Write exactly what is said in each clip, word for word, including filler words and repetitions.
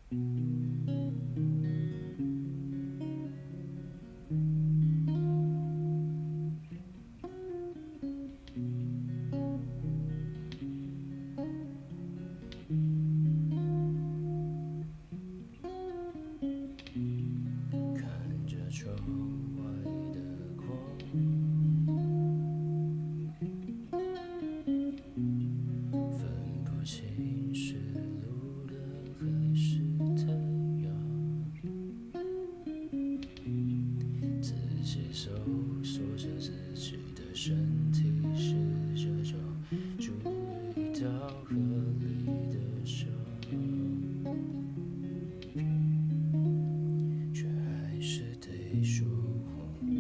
看着窗外的光，分不清是路灯还是太阳，自己搜索着自己的身体，试着找出一道合理的伤，却还是得说谎。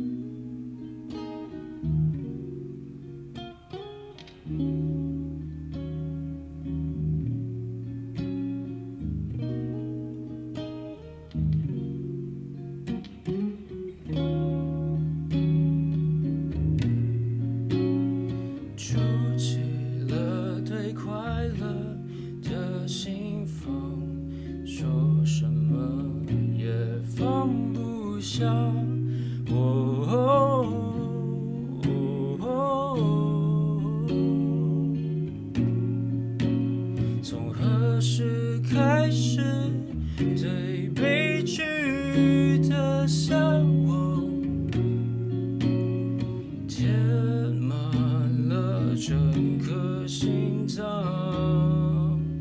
筑起了对快乐的心房，说什么也放不下。哦哦哦从何时开始对悲剧的向往，填满了整颗心脏。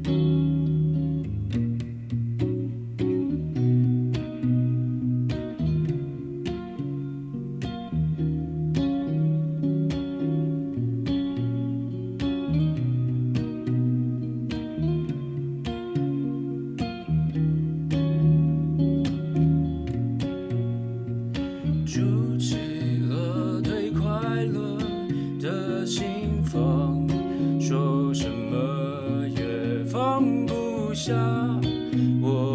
筑起了对快乐的心房，说什么也放不下。我